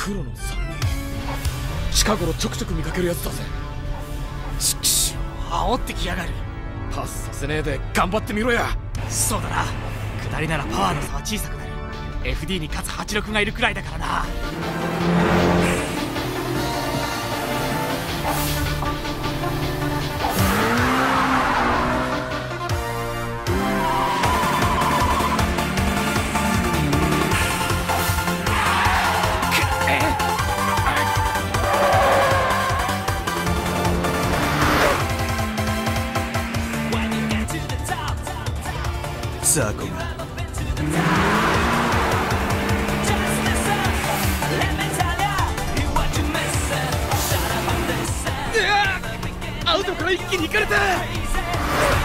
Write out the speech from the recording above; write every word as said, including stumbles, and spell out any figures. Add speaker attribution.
Speaker 1: 黒のさんにん、近頃ちょくちょく見かけるやつだぜ。
Speaker 2: ちくしょう、煽ってきやがる。
Speaker 1: パスさせねえで頑張ってみろや。
Speaker 2: そうだな、下りならパワーの差は小さくなる。 エフディー に勝つはちろくがいるくらいだからな。
Speaker 3: ザコが
Speaker 1: アウトから一気に行かれた。